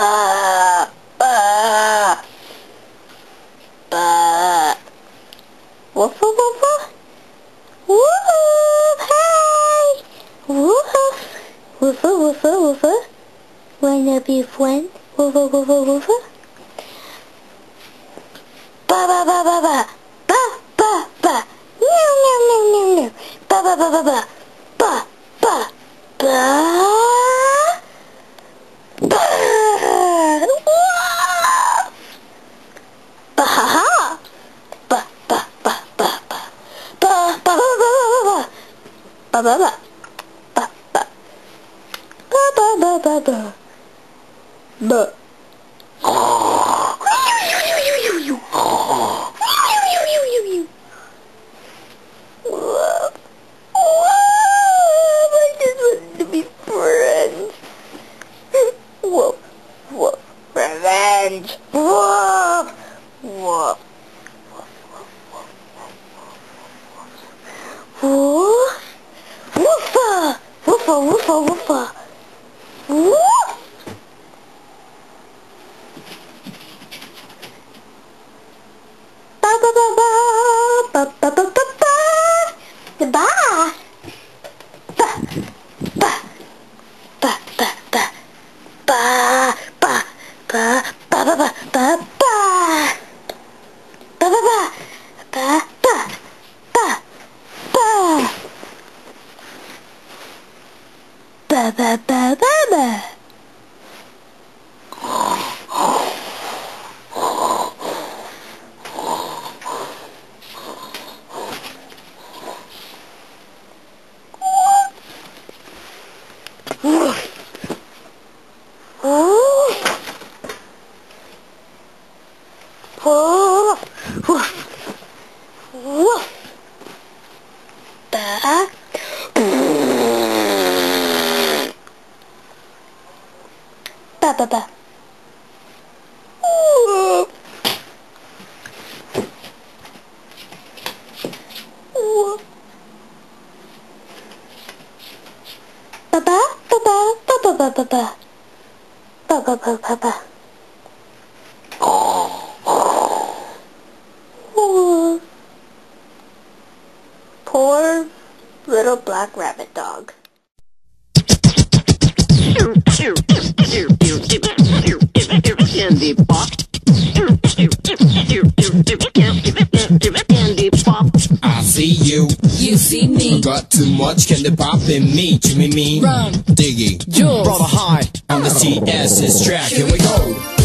Ba, ba, ba. Woof, woof, woof, woof. Woof, hey! Woof, woof, woof, woof, woof. Wanna be friend? Woof, woof, woof, woof. Ba, ba, ba, ba, ba. Ba, ba, ba. Meow, meow, meow, meow, meow. Ba, ba, ba, ba, ba. Ba, ba, ba. Ba ba ba ba ba ba ba ba ba ba ba. I just want to be friends. Whoa, whoa, revenge. Whoa, whoa. Whoa. Woofa! Woofa, woofa, woofa. Woo! Ba ba ba ba ba ba ba ba ba. Goodbye. Ba ba ba ba ba ba ba ba ba ba ba ba ba ba ba ba ba ba ba. Ba ba ba ba ba. Ba ba ba. Ba ba ba ba ba ba ba ba ba ba ba ba ba ba. Poor little black rabbit dog. Candy pop. Candy pop. I see you. You see me. Got too much candy pop in me. Jimmy me. Run. Diggy. Jules. Brother high. On the TS's track. Here we go.